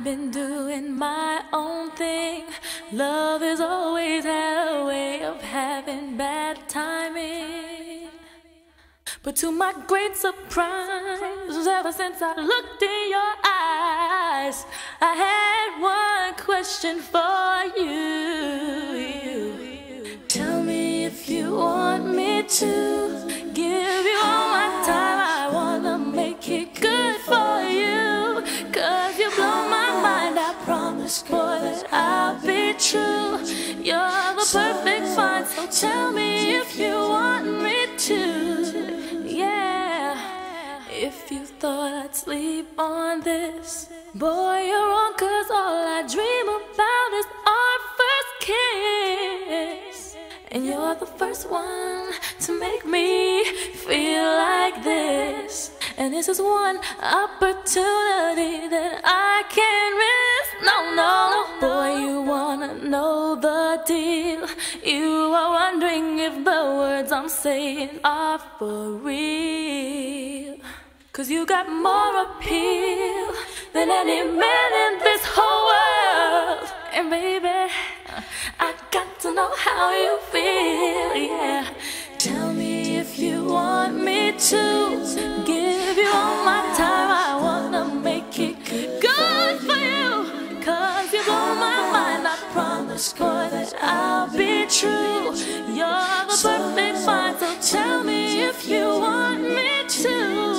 I've been doing my own thing. Love has always had a way of having bad timing. But to my great surprise, ever since I looked in your eyes, I had one question for you. Tell me if you want me to give you all my time. I wanna make it good for you, 'cause you blow my mind. I promise, boy, that I'll be true. You're the perfect find, so tell me if you want me to. Yeah, if you thought I'd sleep on this, boy, you're wrong, 'cause all I dream about is our first kiss. And you're the first one to make me feel like this. And this is one opportunity that I can't miss. No, no, boy, you wanna know the deal. You are wondering if the words I'm saying are for real. 'Cause you got more appeal than any man in this whole world. And baby, I got to know how you feel, yeah. Tell me if you want me to give you all my time. I wanna make it good for you, 'cause you blow my mind. I promise, boy, that I'll be true. You're the perfect find, so tell me if you want me to.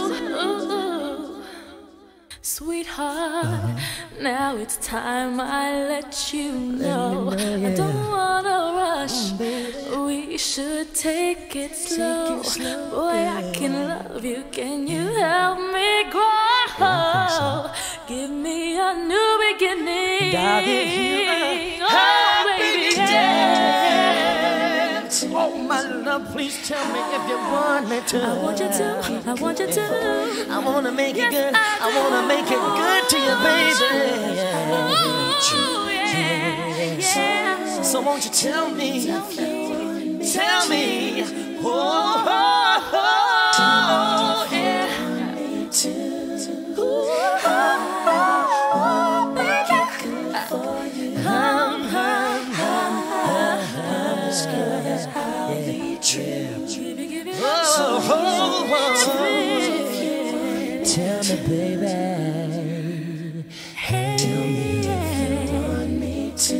Sweetheart, now it's time I let you know. I don't wanna rush, we should take it slow. Boy, I can love you, can you help me grow? Give me a new beginning. I'll give you a baby, dance. Oh, my love, please tell me if you want me to. I want you to, I want you to. I wanna make it good, I wanna make it good to you, baby. Ooh, yeah. So won't you tell me, oh, oh, oh, yeah. Tell me, baby. Hey, Tell me if you want me to.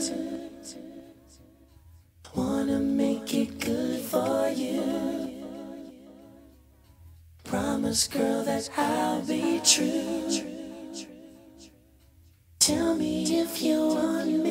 Wanna make it good for you. Promise, girl, that I'll be true. Tell me if you want me